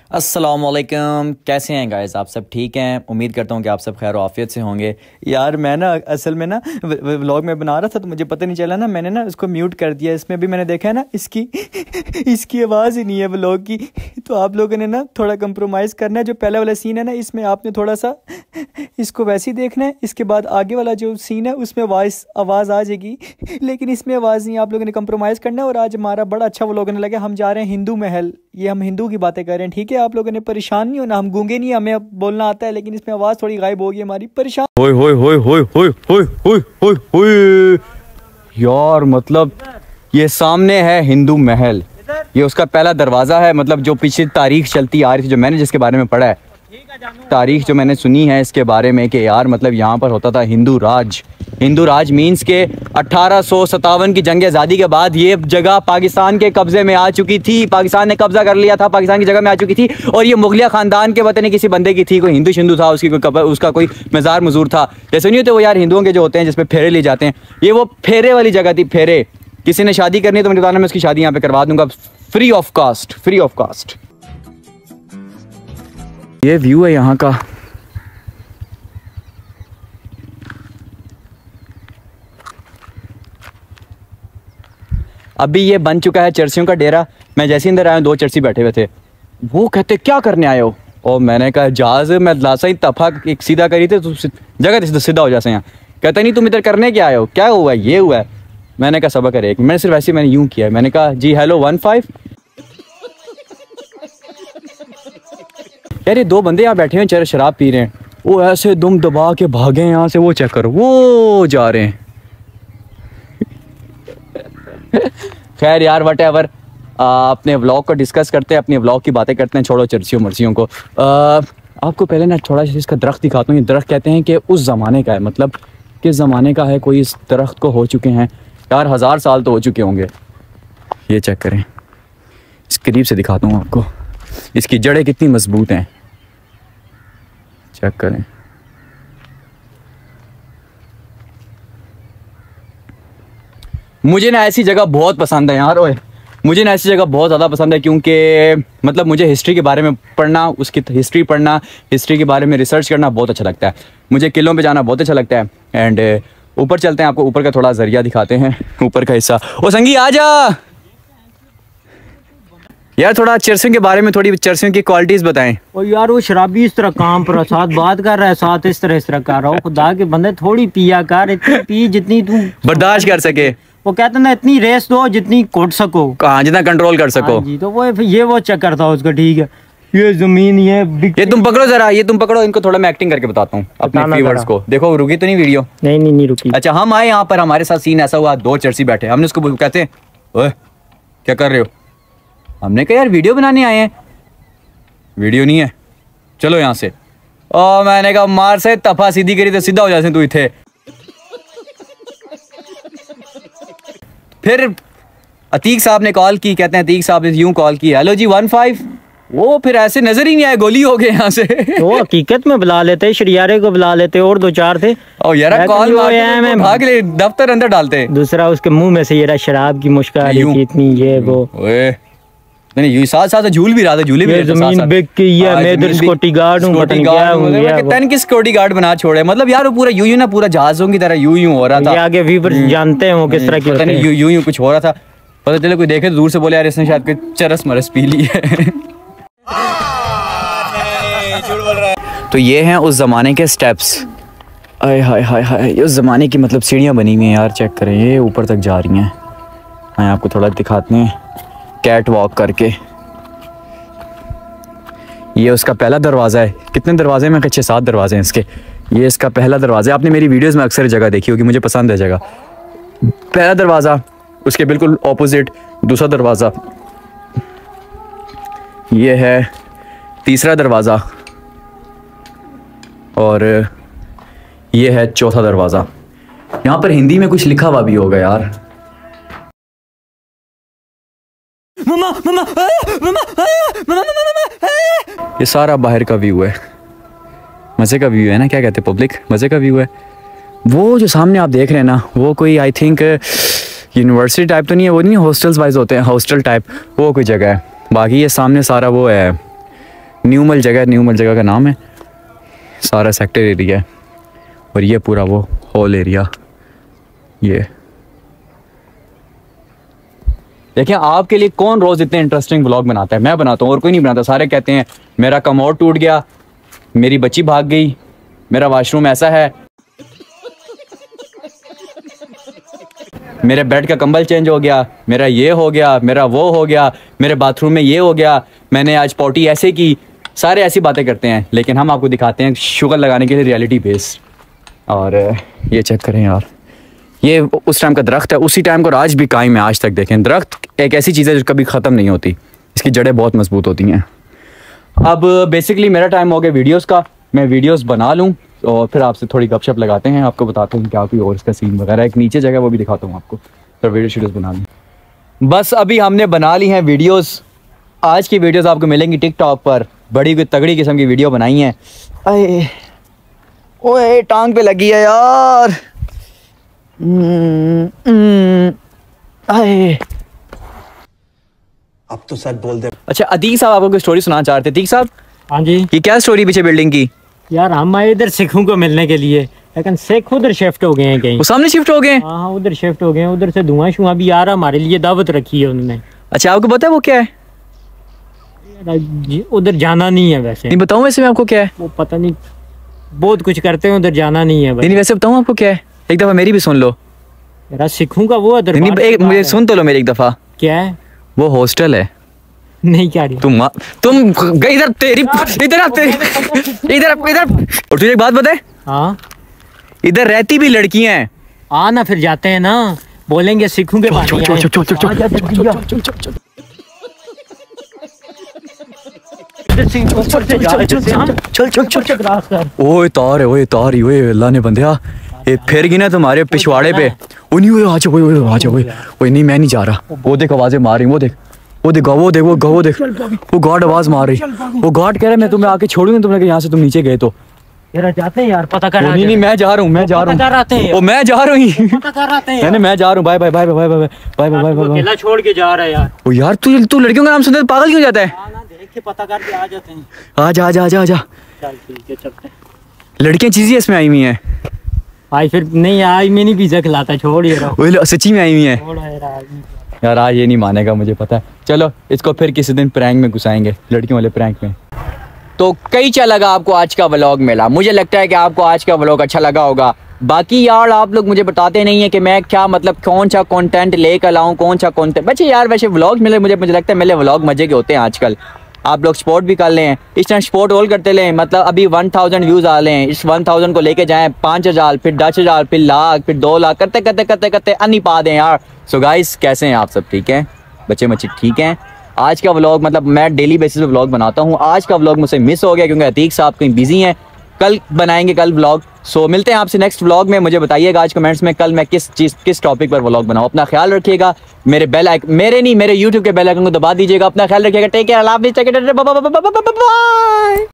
अस्सलामुअलैकुम, कैसे हैं गाइस? आप सब ठीक हैं? उम्मीद करता हूँ कि आप सब खैर आफियत से होंगे। यार मैं ना असल में ना व्लॉग में बना रहा था तो मुझे पता नहीं चला ना, मैंने ना उसको म्यूट कर दिया। इसमें भी मैंने देखा है ना इसकी आवाज़ ही नहीं है व्लॉग की। तो आप लोगों ने ना थोड़ा कंप्रोमाइज़ करना है। जो पहले वाला सीन है ना, इसमें आपने थोड़ा सा इसको वैसे ही देखना है। इसके बाद आगे वाला जो सीन है उसमें आवाज़ आ जाएगी, लेकिन इसमें आवाज़ नहीं। आप लोगों ने कंप्रोमाइज़ करना है। और आज हमारा बड़ा अच्छा व्लॉग होने लगा। हम जा रहे हैं हिंदू महल। ये हम हिंदू की बातें कर रहे हैं, ठीक है? आप लोगों ने परेशान नहीं होना। हम गूंगे नहीं, हमें बोलना आता है, लेकिन इसमें आवाज़ थोड़ी गायब होगी हमारी। परेशान होय होय होय होय होय होय होय होय होय। यार मतलब ये सामने है हिंदू महल। ये उसका पहला दरवाज़ा है। मतलब जो पीछे तारीख चलती आ रही थी, जो मैंने जिसके बारे में पढ़ा है, तारीख जो मैंने सुनी है इसके बारे में कि यार मतलब यहाँ पर होता था हिंदू राज। हिंदू राज मीन्स के 1857 की जंग आज़ादी के बाद ये जगह पाकिस्तान के कब्जे में आ चुकी थी। पाकिस्तान ने कब्जा कर लिया था, पाकिस्तान की जगह में आ चुकी थी। और ये मुगलिया ख़ानदान के पता नहीं किसी बंदे की थी, कोई हिंदू शिंदू था, उसकी कोई उसका कोई मज़ार मजूर था। जैसे नहीं होते वो यार हिंदुओं के जो होते हैं जिसपे फेरे ले जाते हैं, ये वो फेरे वाली जगह थी। फेरे किसी ने शादी करनी है तो मुझे बताना, मैं उसकी शादी यहाँ पे करवा दूंगा free of cost, free of cost. ये व्यू है यहाँ का। अभी ये बन चुका है चर्सियों का डेरा। मैं जैसे अंदर आया, दो चर्सी बैठे हुए थे। वो कहते क्या करने आए हो? और मैंने कहा जहाज मैं लासा ही तफा एक सीधा करी थे तो जगह सीधा हो जाए यहाँ। कहते नहीं तुम इधर करने क्या आए हो? क्या हुआ? ये हुआ है। मैंने कहा सबक करे। मैंने सिर्फ ऐसे मैंने यूं किया। मैंने कहा जी हेलो 15। यार ये दो बंदे यहाँ बैठे हैं, शराब पी रहे हैं। वो ऐसे दुम दबा के भागे यहाँ से। वो चेक करो, वो जा रहे हैं। खैर यार वट एवर, अपने व्लॉग को डिस्कस करते हैं, अपने व्लॉग की बातें करते हैं। छोड़ो चर्चियों मर्चियों को। आपको पहले ना थोड़ा सा इसका दरख्त दिखाता हूँ। ये दरख्त कहते हैं कि उस ज़माने का है। मतलब किस ज़माने का है? कोई इस दरख्त को हो चुके हैं यार 1000 साल तो हो चुके होंगे। ये चेक करें, इस करीब से दिखाता हूँ आपको। इसकी जड़ें कितनी मजबूत हैं, चेक करें। मुझे ना ऐसी जगह बहुत पसंद है यार। ओए मुझे ना ऐसी जगह बहुत ज़्यादा पसंद है, क्योंकि मतलब मुझे हिस्ट्री के बारे में पढ़ना, उसकी हिस्ट्री पढ़ना, हिस्ट्री के बारे में रिसर्च करना बहुत अच्छा लगता है। मुझे किलों पे जाना बहुत अच्छा लगता है। एंड ऊपर चलते हैं, आपको ऊपर का थोड़ा जरिया दिखाते हैं, ऊपर का हिस्सा। ओ संगी आ जा यार, थोड़ा चर्सियों के बारे में, थोड़ी चर्सियों की क्वालिटीज बताएं। और यार वो शराबी इस तरह काम पर साथ बात कर रहा है, साथ इस तरह कर रहा हो। खुदा के बंदे थोड़ी पिया कर, इतनी पी जितनी तू बर्दाश्त कर सके। वो कहते ना इतनी रेस दो जितनी कोट सको, हाँ जितना कंट्रोल कर सको। जी तो वो चक्कर था उसका। ठीक है, ये जमीन ये तुम पकड़ो जरा, ये तुम पकड़ो इनको। थोड़ा मैं एक्टिंग करके बताता हूँ अपने व्यूअर्स को। देखो रुकी तो नहीं वीडियो? नहीं रुकी। अच्छा हम आए यहाँ पर, हमारे साथ सीन ऐसा हुआ, दो चर्सी बैठे। हमने उसको कहते हैं ओए क्या कर रहे हो? हमने कहा यार वीडियो बनाने आए हैं। वीडियो नहीं है, चलो यहाँ से। और मैंने कहा मार से तफा सीधी करी तो सीधा हो जाते तू इथे। फिर अतीक साहब ने कॉल की। कहते हैं अतीक साहब ने यूं कॉल की, हेलो जी 15। वो फिर ऐसे नजर ही नहीं आए, गोली हो गए यहाँ से। वो हकीकत में बुला लेते, शरियारे को बुला लेते, और दो चार थे। और यार कॉल भाग ले, दफ्तर अंदर डालते। दूसरा उसके मुंह में से ये शराब की मुश्क आ रही थी इतनी, ये वो नहीं यू साथ साथ झूल भी रहा था, झूले भी रहे थे साथ साथ। मैं इधर सिक्योरिटी गार्ड हूं, पता नहीं क्या हूं यार। तन की सिक्योरिटी गार्ड बना छोड़े। मतलब यार वो पूरा यूं ना, पूरा जहाजों की तरह यूं हो रहा था। आगे व्यूअर्स जानते हैं वो किस तरह की, पता नहीं यूं कुछ हो रहा था। पता चले कोई देखे तो दूर से बोले यार इसने शायद कोई चरस मरस पी ली है। तो ये हैं उस जमाने के स्टेप्स। आय हाय हाय हाय, उस जमाने की मतलब सीढ़ियाँ बनी हुई हैं यार, चेक करें ये ऊपर तक जा रही हैं। हाँ आपको थोड़ा दिखाते हैं कैट वॉक करके। ये उसका पहला दरवाज़ा है। कितने दरवाजे में? 6-7 दरवाजे हैं इसके। ये इसका पहला दरवाज़ा है। आपने मेरी वीडियोस में अक्सर जगह देखी होगी, मुझे पसंद है जगह। पहला दरवाज़ा, उसके बिल्कुल ऑपोजिट दूसरा दरवाज़ा, ये है तीसरा दरवाज़ा, और ये है चौथा दरवाज़ा। यहाँ पर हिंदी में कुछ लिखा हुआ भी होगा यार। मम्मा मम्मा मम्मा मम्मा मम्मा। ये सारा बाहर का व्यू है, मज़े का व्यू है ना, क्या कहते हैं पब्लिक, मज़े का व्यू है। वो जो सामने आप देख रहे हैं ना, वो कोई आई थिंक यूनिवर्सिटी टाइप तो नहीं है, वो नहीं हॉस्टल्स वाइज होते हैं, हॉस्टल टाइप, वो कोई जगह है। बाकी ये सामने सारा वो है न्यूमल जगह का नाम है, सारा सेक्टर एरिया है और ये पूरा वो होल एरिया। ये देखिए, आपके लिए कौन रोज इतने इंटरेस्टिंग व्लॉग बनाता है? मैं बनाता हूँ और कोई नहीं बनाता। सारे कहते हैं मेरा कमोड टूट गया, मेरी बच्ची भाग गई, मेरा वॉशरूम ऐसा है, मेरे बेड का कंबल चेंज हो गया, मेरा ये हो गया, मेरा वो हो गया, मेरे बाथरूम में ये हो गया, मैंने आज पॉटी ऐसे की। सारे ऐसी बातें करते हैं, लेकिन हम आपको दिखाते हैं शुगर लगाने के लिए रियलिटी बेस्ड। और ये चेक करें यार, ये उस टाइम का दरख्त है, उसी टाइम को आज भी कायम है। आज तक देखें, दरख्त एक ऐसी चीज़ है जो कभी ख़त्म नहीं होती, इसकी जड़ें बहुत मजबूत होती हैं। अब बेसिकली मेरा टाइम हो गया वीडियोस का, मैं वीडियोस बना लूँ और फिर आपसे थोड़ी गपशप लगाते हैं, आपको बताते हैं क्या कोई और इसका सीन वगैरह। एक नीचे जगह वो भी दिखाता हूँ आपको, फिर वीडियो शीडियोस बना लूँ। बस अभी हमने बना ली हैं वीडियोस। आज की वीडियोस आपको मिलेंगी टिकटॉक पर, बड़ी कोई तगड़ी किस्म की वीडियो बनाई है। अरे ओए टांग पे लगी है यार। अरे अब तो सच बोल दे। अच्छा, अतीक साहब आपको कोई स्टोरी सुनाना चाह रहे थे। अतीक साहब, हाँ जी। ये क्या स्टोरी पीछे बिल्डिंग की? यार हम आए इधर सिखों को मिलने के लिए, लेकिन सिख उधर शिफ्ट हो गए हैं कहीं। वो सामने शिफ्ट हो गए? हाँ, उधर शिफ्ट हो गए हैं। उधर से धुआं शुआं भी आ रहा, हमारे लिए दावत रखी है उन्होंने। अच्छा, आपको पता है वो क्या है? उधर जाना नहीं है वैसे। नहीं बताऊं वैसे मैं आपको क्या है? वो पता नहीं, बहुत कुछ करते हैं, उधर जाना नहीं है। नहीं वैसे बताऊं आपको क्या है? एक दफा मेरी भी सुन लो। मेरा सिखों का वो दरबार। नहीं मुझे सुन तो लो मेरी एक दफा। क्या है? वो हॉस्टल है। नहीं क्या रही तुम इधर तेरी इधर और तुझे एक बात बताए? हाँ, इधर रहती भी लड़कियां हैं। आ ना फिर जाते हैं ना, बोलेंगे सिखों के पानी ओए तार है, ओए तार ही, ओए अल्लाह ने बंदिया, ये फिर गई ना तुम्हारे पिछवाड़े पे। ओ नहीं, ओए आजा, ओए आजा, ओए नहीं मैं नहीं जा रहा। वो देख आवाजें मार रही, वो देख वो गार्ड आवाज मार रही। वो गार्ड कह रहा है मैं तुम्हें आके छोड़ूंगा, तुमने यहाँ से तुम नीचे गए तो। यार जाते हैं यार, पता कर। नहीं मैं जा रहा हूँ, मैं जा रहा हूँ, मैं जा रहा हूँ, मैं जा रहा हूँ। Bye bye bye bye bye bye bye bye. अकेला छोड़ के जा रहा है यार। ओ यार तू लड़कियों का नाम सुनते पागल क्यों जाता है? देख के पता करके आ जाते हैं। आजा आजा आजा आजा। चल ठीक है, चलते हैं। लड़कियां चीजें इसमें आई हुई हैं। आई फिर नहीं आई, मैं नहीं पिज्जा खिलाता, छोड़ ये रहा। वो सच्ची में आई हुई हैं यार। आज ये नहीं मानेगा, मुझे पता है। चलो इसको फिर किसी दिन प्रैंक में घुसाएंगे, लड़कियों वाले प्रैंक में। तो कैसा लगा आपको आज का व्लॉग मिला? मुझे लगता है कि आपको आज का व्लॉग अच्छा लगा होगा। बाकी यार आप लोग मुझे बताते नहीं है कि मैं क्या मतलब कौन सा कंटेंट लेकर लाऊं, कौन सा कंटेंट। बच्चे यार वैसे व्लॉग मिले, मुझे लगता है मेरे व्लॉग मजे के होते हैं आजकल। आप लोग सपोर्ट भी कर लें, इस टाइम सपोर्ट ऑल करते लें। मतलब अभी 1000 व्यूज़ आ रहे हैं, इस 1000 को लेके जाएं 5000, फिर 10,000, फिर लाख, फिर 2 लाख, करते अन्नी पा दें यार। सो गाइस, कैसे हैं आप सब? ठीक हैं बच्चे बच्चे? ठीक हैं। आज का व्लॉग मतलब मैं डेली बेसिस पे व्लॉग बनाता हूँ, आज का व्लॉग मुझसे मिस हो गया क्योंकि अतीक साहब कहीं बिजी हैं। कल बनाएंगे कल व्लॉग। सो मिलते हैं आपसे नेक्स्ट व्लॉग में। मुझे बताइएगा आज कमेंट्स में कल मैं किस टॉपिक पर व्लॉग बनाऊँ। अपना ख्याल रखिएगा। मेरे यूट्यूब के बेल आइकन को दबा दीजिएगा। अपना ख्याल रखिएगा। टेक केयर, अल्लाह हाफिज़, टेक केयर, बाय बाय।